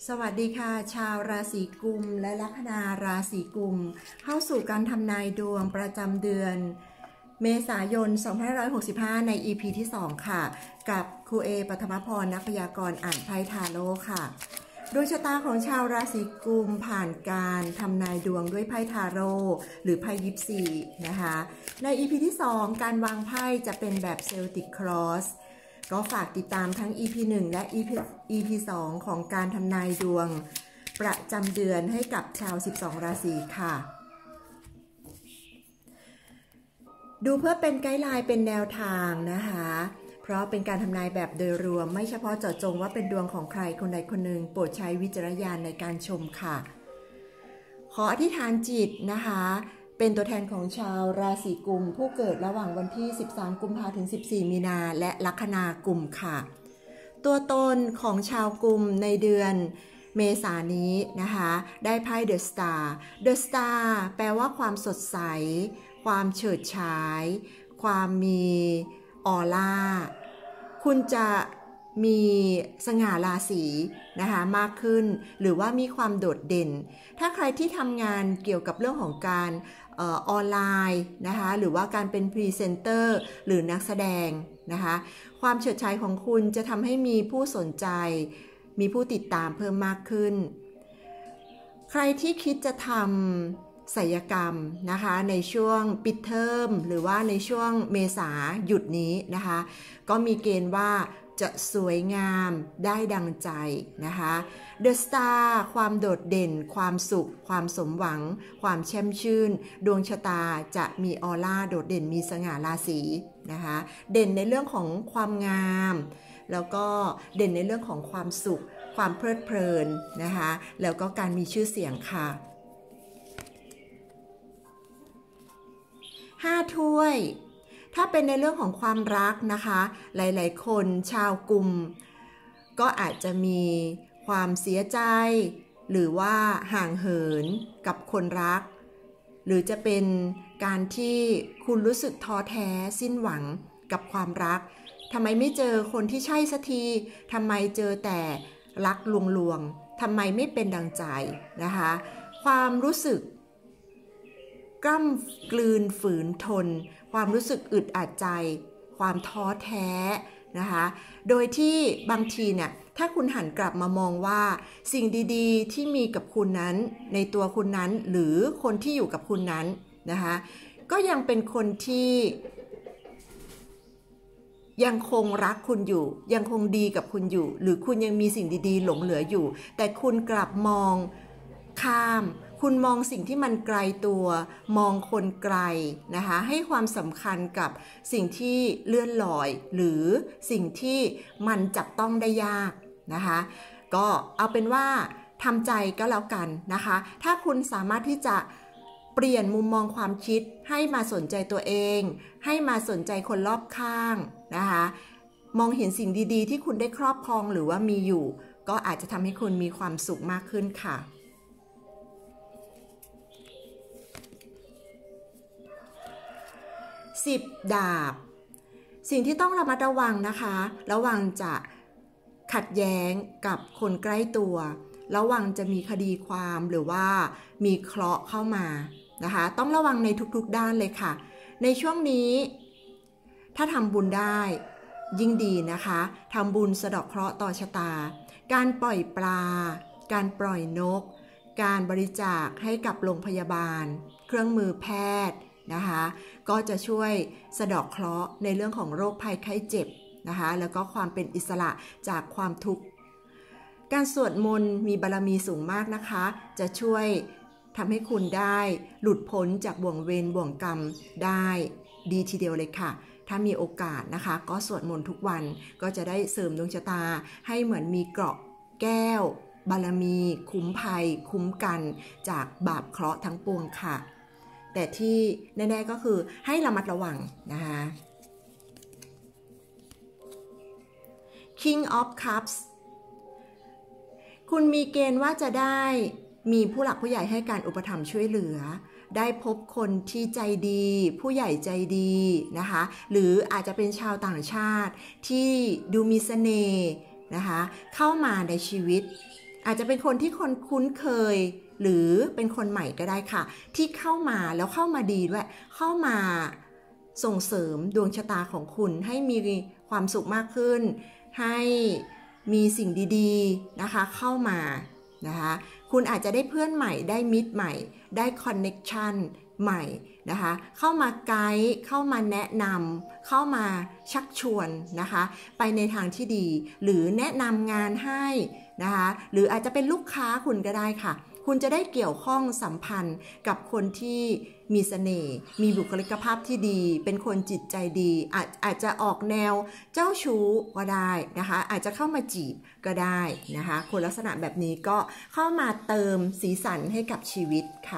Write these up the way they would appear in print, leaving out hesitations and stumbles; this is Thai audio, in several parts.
สวัสดีค่ะชาวราศีกุมและลัคนาราศีกุมเข้าสู่การทำนายดวงประจำเดือนเมษายน 2565 ใน EP ที่ 2 ค่ะกับครูเอปัทมพรนักพยากรณ์อ่านไพ่ทาโร่ค่ะดวงชะตาของชาวราศีกุมผ่านการทำนายดวงด้วยไพ่ทาโร่หรือไพ่ยิปซีนะคะใน EP ที่ 2 การวางไพ่จะเป็นแบบเซลติกครอสก็ฝากติดตามทั้ง EP 1 และ EP 2 ของการทำนายดวงประจำเดือนให้กับชาว 12 ราศีค่ะดูเพื่อเป็นไกด์ไลน์เป็นแนวทางนะคะเพราะเป็นการทำนายแบบโดยรวมไม่เฉพาะเจาะจงว่าเป็นดวงของใครคนใดคนหนึ่งโปรดใช้วิจารณญาณในการชมค่ะขออธิษฐานจิตนะคะเป็นตัวแทนของชาวราศีกุมผู้เกิดระหว่างวันที่ 13 กุมภาพันธ์ถึง 14 มีนาและลัคนากุมค่ะตัวตนของชาวกุมในเดือนเมษายนนี้นะคะได้ไพ่ The Star The Star แปลว่าความสดใสความเฉิดฉายความมีออร่าคุณจะมีสง่าราศีนะคะมากขึ้นหรือว่ามีความโดดเด่นถ้าใครที่ทำงานเกี่ยวกับเรื่องของการออนไลน์นะคะหรือว่าการเป็นพรีเซนเตอร์หรือนักแสดงนะคะความเฉิดฉายของคุณจะทำให้มีผู้สนใจมีผู้ติดตามเพิ่มมากขึ้นใครที่คิดจะทำศัลยกรรมนะคะในช่วงปิดเทอมหรือว่าในช่วงเมษาหยุดนี้นะคะก็มีเกณฑ์ว่าจะสวยงามได้ดังใจนะคะ The Star ความโดดเด่นความสุขความสมหวังความแช่มชื่นดวงชะตาจะมีออร่าโดดเด่นมีสง่าราศีนะคะเด่นในเรื่องของความงามแล้วก็เด่นในเรื่องของความสุขความเพลิดเพลินนะคะแล้วก็การมีชื่อเสียงค่ะ5 ถ้วยถ้าเป็นในเรื่องของความรักนะคะหลายๆคนชาวกุมก็อาจจะมีความเสียใจหรือว่าห่างเหินกับคนรักหรือจะเป็นการที่คุณรู้สึกท้อแท้สิ้นหวังกับความรักทำไมไม่เจอคนที่ใช่สักทีทำไมเจอแต่รักลวงๆทำไมไม่เป็นดังใจนะคะความรู้สึกกล้ำกลืนฝืนทนความรู้สึกอึดอัดใจความท้อแท้นะคะโดยที่บางทีเนี่ยถ้าคุณหันกลับมามองว่าสิ่งดีๆที่มีกับคุณนั้นในตัวคุณนั้นหรือคนที่อยู่กับคุณนั้นนะคะก็ยังเป็นคนที่ยังคงรักคุณอยู่ยังคงดีกับคุณอยู่หรือคุณยังมีสิ่งดีๆหลงเหลืออยู่แต่คุณกลับมองข้ามคุณมองสิ่งที่มันไกลตัวมองคนไกลนะคะให้ความสำคัญกับสิ่งที่เลื่อนลอยหรือสิ่งที่มันจับต้องได้ยากนะคะก็เอาเป็นว่าทำใจก็แล้วกันนะคะถ้าคุณสามารถที่จะเปลี่ยนมุมมองความคิดให้มาสนใจตัวเองให้มาสนใจคนรอบข้างนะคะมองเห็นสิ่งดีๆที่คุณได้ครอบครองหรือว่ามีอยู่ก็อาจจะทำให้คุณมีความสุขมากขึ้นค่ะ10 ดาบสิ่งที่ต้องระมัดระวังนะคะระวังจะขัดแย้งกับคนใกล้ตัวระวังจะมีคดีความหรือว่ามีเคราะห์เข้ามานะคะต้องระวังในทุกๆด้านเลยค่ะในช่วงนี้ถ้าทำบุญได้ยิ่งดีนะคะทำบุญสะเดาะเคราะห์ต่อชะตาการปล่อยปลาการปล่อยนกการบริจาคให้กับโรงพยาบาลเครื่องมือแพทย์นะคะก็จะช่วยสะเดาะเคราะห์ในเรื่องของโรคภัยไข้เจ็บนะคะแล้วก็ความเป็นอิสระจากความทุกข์การสวดมนต์มีบารมีสูงมากนะคะจะช่วยทำให้คุณได้หลุดพ้นจากบ่วงเวรบ่วงกรรมได้ดีทีเดียวเลยค่ะถ้ามีโอกาสนะคะก็สวดมนต์ทุกวันก็จะได้เสริมดวงชะตาให้เหมือนมีเกราะแก้วบารมีคุ้มภัยคุ้มกันจากบาปเคราะห์ทั้งปวงค่ะแต่ที่แน่ๆก็คือให้ระมัดระวังนะคะ King of Cups คุณมีเกณฑ์ว่าจะได้มีผู้หลักผู้ใหญ่ให้การอุปถัมภ์ช่วยเหลือได้พบคนที่ใจดีผู้ใหญ่ใจดีนะคะหรืออาจจะเป็นชาวต่างชาติที่ดูมีเสน่ห์นะคะเข้ามาในชีวิตอาจจะเป็นคนที่คนคุ้นเคยหรือเป็นคนใหม่ก็ได้ค่ะที่เข้ามาแล้วเข้ามาดีด้วยเข้ามาส่งเสริมดวงชะตาของคุณให้มีความสุขมากขึ้นให้มีสิ่งดีๆนะคะเข้ามานะคะคุณอาจจะได้เพื่อนใหม่ได้มิตรใหม่ได้คอนเน็กชันใหม่นะคะเข้ามาไกด์เข้ามาแนะนำเข้ามาชักชวนนะคะไปในทางที่ดีหรือแนะนำงานให้นะคะหรืออาจจะเป็นลูกค้าคุณก็ได้ค่ะคุณจะได้เกี่ยวข้องสัมพันธ์กับคนที่มีเสน่ห์มีบุคลิกภาพที่ดีเป็นคนจิตใจดีอาจจะออกแนวเจ้าชู้ก็ได้นะคะอาจจะเข้ามาจีบก็ได้นะคะคนลักษณะแบบนี้ก็เข้ามาเติมสีสันให้กับชีวิตค่ะ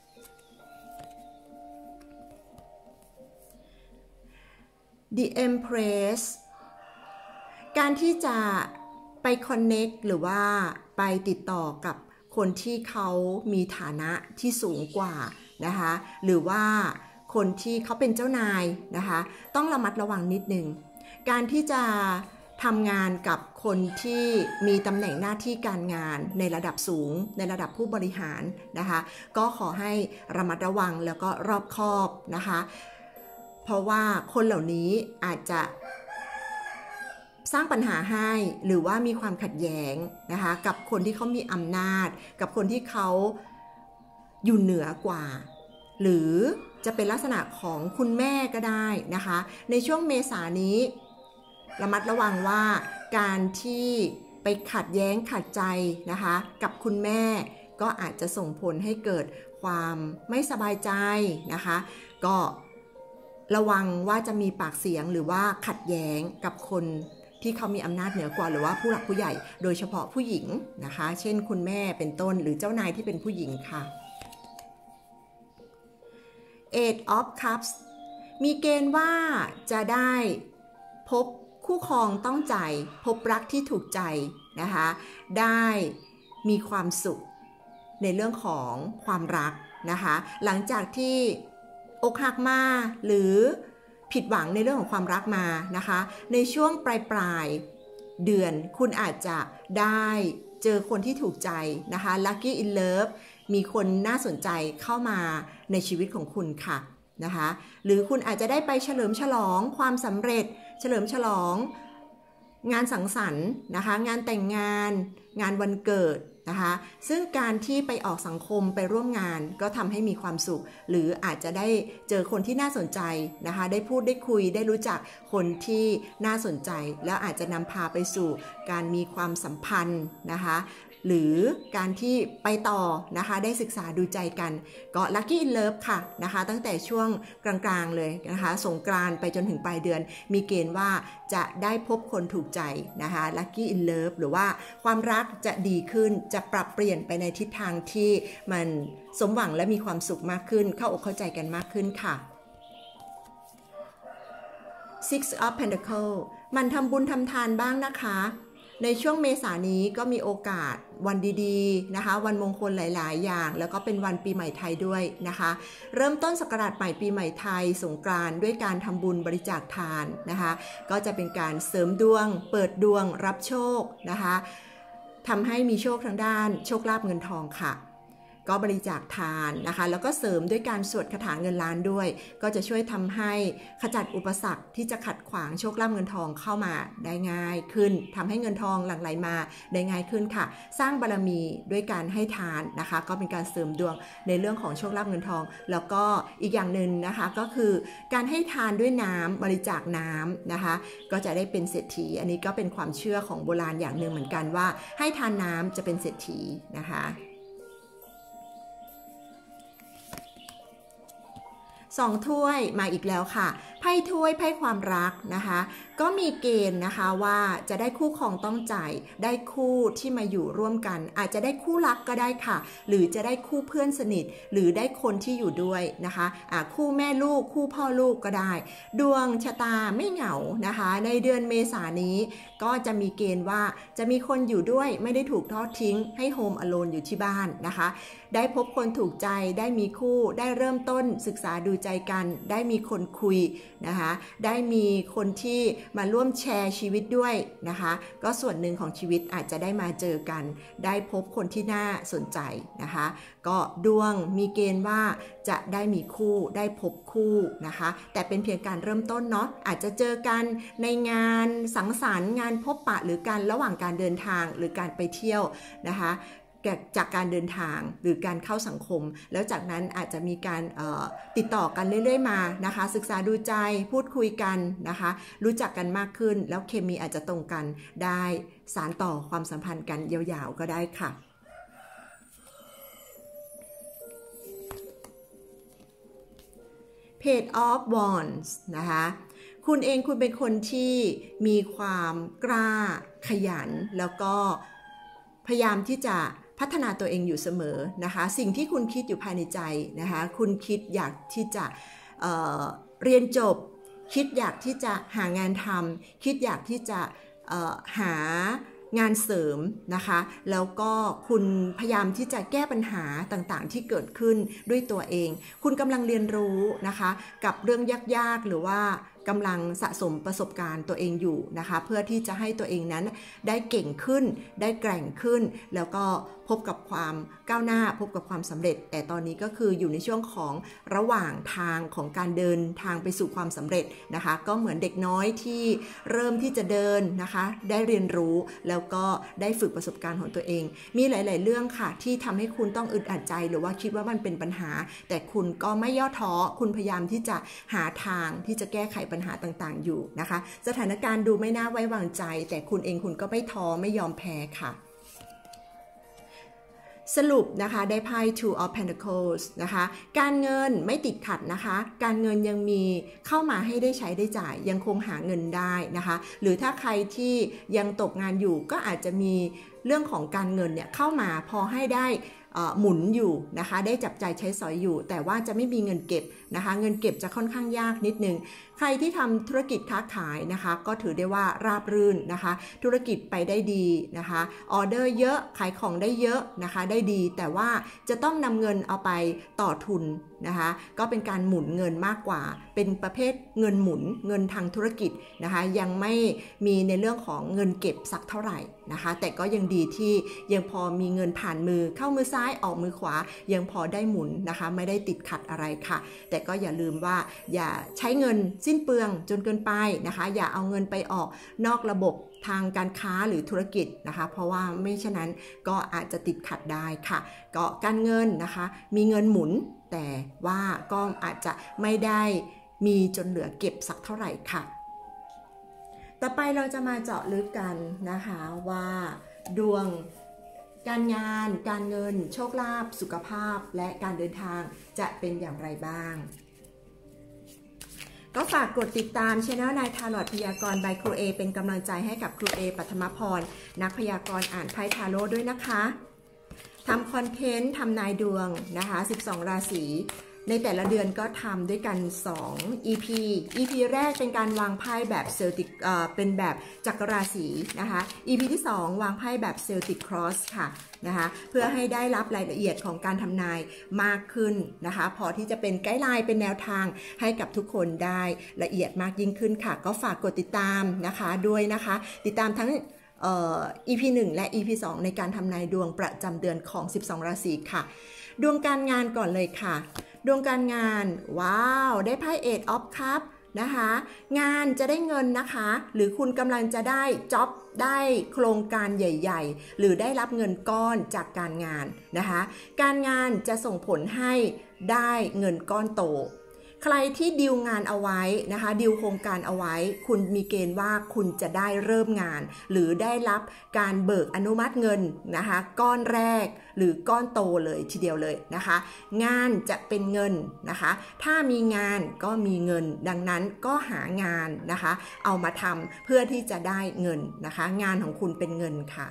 The Empress การที่จะไป connect หรือว่าไปติดต่อกับคนที่เขามีฐานะที่สูงกว่านะคะหรือว่าคนที่เขาเป็นเจ้านายนะคะต้องระมัดระวังนิดนึงการที่จะทำงานกับคนที่มีตำแหน่งหน้าที่การงานในระดับสูงในระดับผู้บริหารนะคะก็ขอให้ระมัดระวังแล้วก็รอบคอบนะคะเพราะว่าคนเหล่านี้อาจจะสร้างปัญหาให้หรือว่ามีความขัดแย้งนะคะกับคนที่เขามีอำนาจกับคนที่เขาอยู่เหนือกว่าหรือจะเป็นลักษณะของคุณแม่ก็ได้นะคะในช่วงเมษายนนี้ระมัดระวังว่าการที่ไปขัดแย้งขัดใจนะคะกับคุณแม่ก็อาจจะส่งผลให้เกิดความไม่สบายใจนะคะก็ระวังว่าจะมีปากเสียงหรือว่าขัดแย้งกับคนที่เขามีอำนาจเหนือกว่าหรือว่าผู้หลักผู้ใหญ่โดยเฉพาะผู้หญิงนะคะเช่นคุณแม่เป็นต้นหรือเจ้านายที่เป็นผู้หญิงค่ะ Eight of Cups มีเกณฑ์ว่าจะได้พบคู่ครองต้องใจพบรักที่ถูกใจนะคะได้มีความสุขในเรื่องของความรักนะคะหลังจากที่อกหักมาหรือผิดหวังในเรื่องของความรักมานะคะในช่วงปลายเดือนคุณอาจจะได้เจอคนที่ถูกใจนะคะ Lucky in Love มีคนน่าสนใจเข้ามาในชีวิตของคุณค่ะนะคะหรือคุณอาจจะได้ไปเฉลิมฉลองความสำเร็จเฉลิมฉลองงานสังสรรค์นะคะงานแต่งงานงานวันเกิดนะคะซึ่งการที่ไปออกสังคมไปร่วมงานก็ทำให้มีความสุขหรืออาจจะได้เจอคนที่น่าสนใจนะคะได้พูดได้คุยได้รู้จักคนที่น่าสนใจแล้วอาจจะนำพาไปสู่การมีความสัมพันธ์นะคะหรือการที่ไปต่อนะคะได้ศึกษาดูใจกันก็ Lucky in Love ค่ะนะคะตั้งแต่ช่วงกลางๆเลยนะคะสงกรานต์ไปจนถึงปลายเดือนมีเกณฑ์ว่าจะได้พบคนถูกใจนะคะ Lucky in Love หรือว่าความรักจะดีขึ้นจะปรับเปลี่ยนไปในทิศทางที่มันสมหวังและมีความสุขมากขึ้นเข้าอกเข้าใจกันมากขึ้นค่ะ Six of Pentacles มันทำบุญทำทานบ้างนะคะในช่วงเมษายนนี้ก็มีโอกาสวันดีๆนะคะวันมงคลหลายๆอย่างแล้วก็เป็นวันปีใหม่ไทยด้วยนะคะเริ่มต้นศักราชใหม่ปีใหม่ไทยสงกรานต์ด้วยการทำบุญบริจาคทานนะคะก็จะเป็นการเสริมดวงเปิดดวงรับโชคนะคะทำให้มีโชคทางด้านโชคลาภเงินทองค่ะก็บริจาคทานนะคะแล้วก็เสริมด้วยการสวดคาถาเงินล้านด้วยก็จะช่วยทำให้ขจัดอุปสรรคที่จะขัดขวางโชคลาภเงินทองเข้ามาได้ง่ายขึ้นทำให้เงินทองหลั่งไหลมาได้ง่ายขึ้นค่ะสร้างบารมีด้วยการให้ทานนะคะก็เป็นการเสริมดวงในเรื่องของโชคลาภเงินทองแล้วก็อีกอย่างหนึ่งนะคะก็คือการให้ทานด้วยน้ำบริจาคน้ำนะคะก็จะได้เป็นเศรษฐีอันนี้ก็เป็นความเชื่อของโบราณอย่างหนึ่งเหมือนกันว่าให้ทานน้ำจะเป็นเศรษฐีนะคะ2 ถ้วยมาอีกแล้วค่ะไพ่ถ้วยไพ่ความรักนะคะก็มีเกณฑ์นะคะว่าจะได้คู่ครองต้องใจได้คู่ที่มาอยู่ร่วมกันอาจจะได้คู่รักก็ได้ค่ะหรือจะได้คู่เพื่อนสนิทหรือได้คนที่อยู่ด้วยนะคะคู่แม่ลูกคู่พ่อลูกก็ได้ดวงชะตาไม่เหงานะคะในเดือนเมษายนนี้ก็จะมีเกณฑ์ว่าจะมีคนอยู่ด้วยไม่ได้ถูกทอดทิ้งให้โฮมอโลนอยู่ที่บ้านนะคะได้พบคนถูกใจได้มีคู่ได้เริ่มต้นศึกษาดูใจกันได้มีคนคุยนะคะได้มีคนที่มาร่วมแชร์ชีวิตด้วยนะคะก็ส่วนหนึ่งของชีวิตอาจจะได้มาเจอกันได้พบคนที่น่าสนใจนะคะก็ดวงมีเกณฑ์ว่าจะได้มีคู่ได้พบคู่นะคะแต่เป็นเพียงการเริ่มต้นเนาะอาจจะเจอกันในงานสังสรรค์งานพบปะหรือการระหว่างการเดินทางหรือการไปเที่ยวนะคะจากการเดินทางหรือการเข้าสังคมแล้วจากนั้นอาจจะมีการติดต่อกันเรื่อยๆมานะคะศึกษาดูใจพูดคุยกันนะคะรู้จักกันมากขึ้นแล้วเคมีอาจจะตรงกันได้สานต่อความสัมพันธ์กันยาวๆก็ได้ค่ะPage of Wands นะคะคุณเองคุณเป็นคนที่มีความกล้าขยันแล้วก็พยายามที่จะพัฒนาตัวเองอยู่เสมอนะคะสิ่งที่คุณคิดอยู่ภายในใจนะคะคุณคิดอยากที่จะเรียนจบคิดอยากที่จะหางานทำคิดอยากที่จะหางานเสริมนะคะแล้วก็คุณพยายามที่จะแก้ปัญหาต่างๆที่เกิดขึ้นด้วยตัวเองคุณกำลังเรียนรู้นะคะกับเรื่องยากๆหรือว่ากำลังสะสมประสบการณ์ตัวเองอยู่นะคะเพื่อที่จะให้ตัวเองนั้นได้เก่งขึ้นได้แกร่งขึ้นแล้วก็พบกับความก้าวหน้าพบกับความสำเร็จแต่ตอนนี้ก็คืออยู่ในช่วงของระหว่างทางของการเดินทางไปสู่ความสำเร็จนะคะก็เหมือนเด็กน้อยที่เริ่มที่จะเดินนะคะได้เรียนรู้แล้วก็ได้ฝึกประสบการณ์ของตัวเองมีหลายๆเรื่องค่ะที่ทำให้คุณต้องอึดอัดใจหรือว่าคิดว่ามันเป็นปัญหาแต่คุณก็ไม่ย่อท้อคุณพยายามที่จะหาทางที่จะแก้ไขปัญหาต่างๆอยู่นะคะสถานการณ์ดูไม่น่าไว้วางใจแต่คุณเองคุณก็ไม่ท้อไม่ยอมแพ้ค่ะสรุปนะคะได้ไพ่ Two of Pentacles นะคะการเงินไม่ติดขัดนะคะการเงินยังมีเข้ามาให้ได้ใช้ได้จ่ายยังคงหาเงินได้นะคะหรือถ้าใครที่ยังตกงานอยู่ก็อาจจะมีเรื่องของการเงินเนี่ยเข้ามาพอให้ได้หมุนอยู่นะคะได้จับจ่ายใช้สอยอยู่แต่ว่าจะไม่มีเงินเก็บนะคะเงินเก็บจะค่อนข้างยากนิดนึงใครที่ทำธุรกิจค้าขายนะคะก็ถือได้ว่าราบรื่นนะคะธุรกิจไปได้ดีนะคะออเดอร์เยอะขายของได้เยอะนะคะได้ดีแต่ว่าจะต้องนำเงินเอาไปต่อทุนนะคะก็เป็นการหมุนเงินมากกว่าเป็นประเภทเงินหมุนเงินทางธุรกิจนะคะยังไม่มีในเรื่องของเงินเก็บสักเท่าไหร่นะคะแต่ก็ยังดีที่ยังพอมีเงินผ่านมือเข้ามือซ้ายออกมือขวายังพอได้หมุนนะคะไม่ได้ติดขัดอะไรค่ะแต่ก็อย่าลืมว่าอย่าใช้เงินสิ้นเปลืองจนเกินไปนะคะอย่าเอาเงินไปออกนอกระบบทางการค้าหรือธุรกิจนะคะเพราะว่าไม่ฉะนั้นก็อาจจะติดขัดได้ค่ะก็การเงินนะคะมีเงินหมุนแต่ว่าก็อาจจะไม่ได้มีจนเหลือเก็บสักเท่าไหร่ค่ะต่อไปเราจะมาเจาะลึกกันนะคะว่าดวงการงานการเงินโชคลาภสุขภาพและการเดินทางจะเป็นอย่างไรบ้างก็ฝากกดติดตามช่องนายทาโร่พยากรณ์ by ครูเอเป็นกำลังใจให้กับครูเอปัทมพรนักพยากรณ์อ่านไพ่ทาโร่ด้วยนะคะทำคอนเทนต์ทำนายดวงนะคะ12ราศีในแต่ละเดือนก็ทำด้วยกัน2 EP แรกเป็นการวางไพ่แบบเซลติกเป็นแบบจักรราศีนะคะ EP ที่2วางไพ่แบบเซลติกครอสค่ะนะคะเพื่อให้ได้รับรายละเอียดของการทำนายมากขึ้นนะคะพอที่จะเป็นไกด์ไลน์เป็นแนวทางให้กับทุกคนได้ละเอียดมากยิ่งขึ้นค่ะก็ฝากกดติดตามนะคะด้วยนะคะติดตามทั้งEP 1 และ EP 2 ในการทำนายดวงประจำเดือนของ12ราศีค่ะดวงการงานก่อนเลยค่ะดวงการงานว้าวได้ไพ่ Eight of Cups นะคะงานจะได้เงินนะคะหรือคุณกำลังจะได้จ็อบได้โครงการใหญ่ๆหรือได้รับเงินก้อนจากการงานนะคะการงานจะส่งผลให้ได้เงินก้อนโตใครที่ดีลงานเอาไว้นะคะดีลโครงการเอาไว้คุณมีเกณฑ์ว่าคุณจะได้เริ่มงานหรือได้รับการเบิกอนุมัติเงินนะคะก้อนแรกหรือก้อนโตเลยทีเดียวเลยนะคะงานจะเป็นเงินนะคะถ้ามีงานก็มีเงินดังนั้นก็หางานนะคะเอามาทำเพื่อที่จะได้เงินนะคะงานของคุณเป็นเงินค่ะ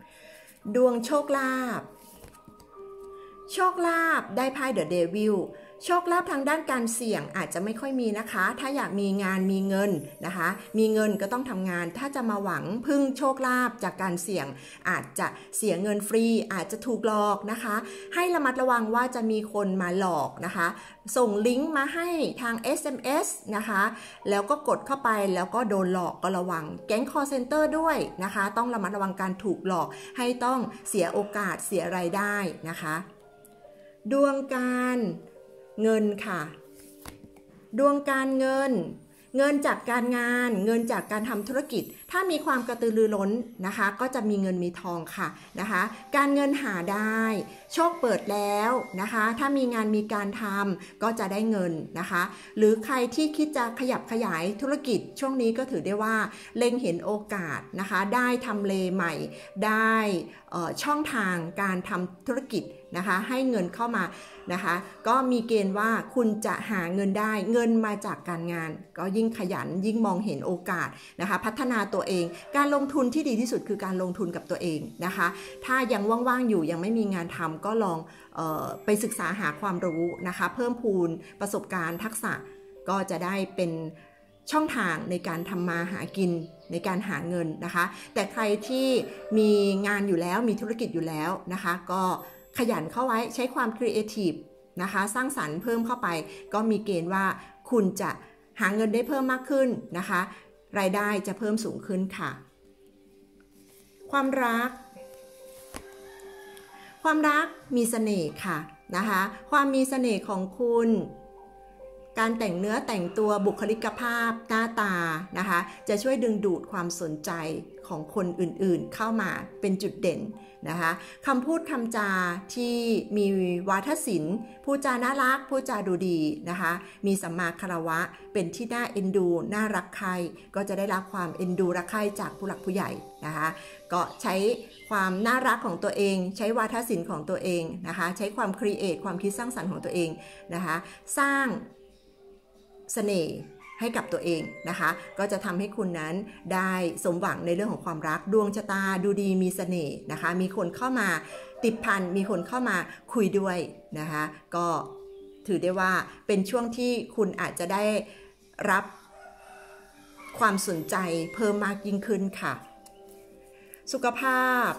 ดวงโชคลาภได้ไพ่ The Devil โชคลาภทางด้านการเสี่ยงอาจจะไม่ค่อยมีนะคะถ้าอยากมีงานมีเงินนะคะมีเงินก็ต้องทำงานถ้าจะมาหวังพึ่งโชคลาภจากการเสี่ยงอาจจะเสียเงินฟรีอาจจะถูกหลอกนะคะให้ระมัดระวังว่าจะมีคนมาหลอกนะคะส่งลิงก์มาให้ทาง SMS นะคะแล้วก็กดเข้าไปแล้วก็โดนหลอกก็ระวังแก๊ง call center ด้วยนะคะต้องระมัดระวังการถูกหลอกให้ต้องเสียโอกาสเสียรายได้นะคะดวงการเงินค่ะดวงการเงินจากการงานเงินจากการทำธุรกิจถ้ามีความกระตือรือร้นนะคะก็จะมีเงินมีทองค่ะนะคะการเงินหาได้โชคเปิดแล้วนะคะถ้ามีงานมีการทำก็จะได้เงินนะคะหรือใครที่คิดจะขยับขยายธุรกิจช่วงนี้ก็ถือได้ว่าเล็งเห็นโอกาสนะคะได้ทำเลใหม่ได้ช่องทางการทำธุรกิจนะคะให้เงินเข้ามานะคะก็มีเกณฑ์ว่าคุณจะหาเงินได้เงินมาจากการงานก็ยิ่งขยันยิ่งมองเห็นโอกาสนะคะพัฒนาตัวเองการลงทุนที่ดีที่สุดคือการลงทุนกับตัวเองนะคะถ้ายังว่างๆอยู่ยังไม่มีงานทำก็ลองไปศึกษาหาความรู้นะคะเพิ่มพูนประสบการณ์ทักษะก็จะได้เป็นช่องทางในการทำมาหากินในการหาเงินนะคะแต่ใครที่มีงานอยู่แล้วมีธุรกิจอยู่แล้วนะคะก็ขยันเข้าไว้ใช้ความครีเอทีฟนะคะสร้างสรรค์เพิ่มเข้าไปก็มีเกณฑ์ว่าคุณจะหาเงินได้เพิ่มมากขึ้นนะคะรายได้จะเพิ่มสูงขึ้นค่ะความรักมีเสน่ห์ค่ะนะคะความมีเสน่ห์ของคุณการแต่งเนื้อแต่งตัวบุคลิกภาพหน้าตานะคะจะช่วยดึงดูดความสนใจของคนอื่นๆเข้ามาเป็นจุดเด่นนะคะคำพูดคำจาที่มีวาทศิลป์พูดจาน่ารักพูดจาดูดีนะคะมีสัมมาคารวะเป็นที่น่าเอ็นดูน่ารักใครก็จะได้รับความเอ็นดูรักใครจากผู้หลักผู้ใหญ่นะคะก็ใช้ความน่ารักของตัวเองใช้วาทศิลป์ของตัวเองนะคะใช้ความครีเอทความคิดสร้างสรรค์ของตัวเองนะคะสร้างเสน่ห์ให้กับตัวเองนะคะก็จะทำให้คุณนั้นได้สมหวังในเรื่องของความรักดวงชะตาดูดีมีเสน่ห์นะคะมีคนเข้ามาติดพันมีคนเข้ามาคุยด้วยนะคะก็ถือได้ว่าเป็นช่วงที่คุณอาจจะได้รับความสนใจเพิ่มมากยิ่งขึ้นค่ะสุขภาพ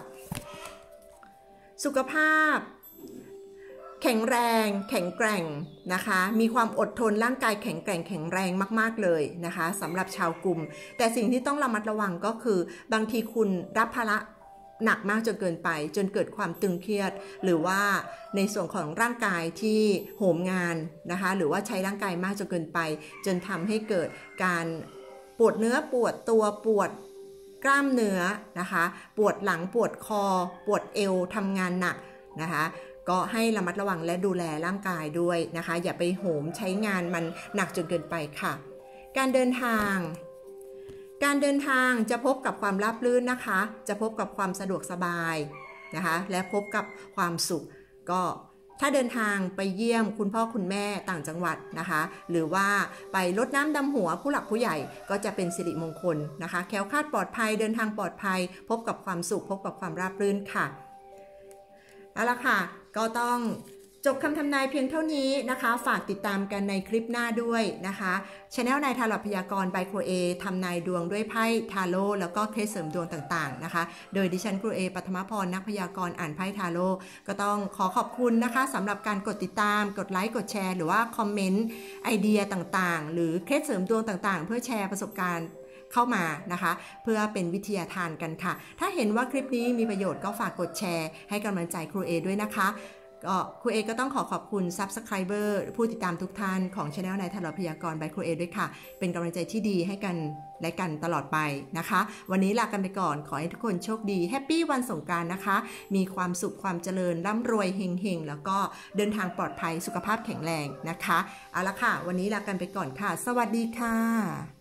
แข็งแรงแข็งแกร่งนะคะมีความอดทนร่างกายแข็งแกร่งแข็งแรงมากๆเลยนะคะสำหรับชาวกลุ่มแต่สิ่งที่ต้องระมัดระวังก็คือบางทีคุณรับภาระหนักมากจนเกินไปจนเกิดความตึงเครียดหรือว่าในส่วนของร่างกายที่โหมงานนะคะหรือว่าใช้ร่างกายมากจนเกินไปจนทำให้เกิดการปวดเนื้อปวดตัวปวดกล้ามเนื้อนะคะปวดหลังปวดคอปวดเอวทำงานหนักนะคะก็ให้ระมัดระวังและดูแลร่างกายด้วยนะคะอย่าไปโหมใช้งานมันหนักจนเกินไปค่ะการเดินทางจะพบกับความราบรื่นนะคะจะพบกับความสะดวกสบายนะคะและพบกับความสุขก็ถ้าเดินทางไปเยี่ยมคุณพ่อคุณแม่ต่างจังหวัดนะคะหรือว่าไปรดน้ำดำหัวผู้หลักผู้ใหญ่ก็จะเป็นสิริมงคลนะคะแคล้วคลาดปลอดภัยเดินทางปลอดภัยพบกับความสุขพบกับความราบรื่นค่ะเอาละค่ะก็ต้องจบคำทำนายเพียงเท่านี้นะคะฝากติดตามกันในคลิปหน้าด้วยนะคะ Channel นายทาโร่พยากรณ์ by ครูเอทำนายดวงด้วยไพ่ทาโร่แล้วก็เคล็ดเสริมดวงต่างๆนะคะโดยดิฉันครูเอปัทมพรนักพยากรณ์อ่านไพ่ทาโร่ก็ต้องขอขอบคุณนะคะสำหรับการกดติดตามกดไลค์กดแชร์หรือว่าคอมเมนต์ไอเดียต่างๆหรือเคล็ดเสริมดวงต่างๆเพื่อแชร์ประสบการณ์เข้ามานะคะเพื่อเป็นวิทยาทานกันค่ะถ้าเห็นว่าคลิปนี้มีประโยชน์ก็ฝากกดแชร์ให้กำลังใจครูเอด้วยนะคะก็ครูเอก็ต้องขอบคุณ Subscriber ผู้ติดตามทุกท่านของ Channel นายทาโร่พยากรณ์ by ครูเอด้วยค่ะเป็นกำลังใจที่ดีให้กันและกันตลอดไปนะคะวันนี้ลากันไปก่อนขอให้ทุกคนโชคดีแฮปปี้วันสงกรานต์นะคะมีความสุขความเจริญร่ำรวยเฮงๆแล้วก็เดินทางปลอดภัยสุขภาพแข็งแรงนะคะเอาละค่ะวันนี้ลากันไปก่อนค่ะสวัสดีค่ะ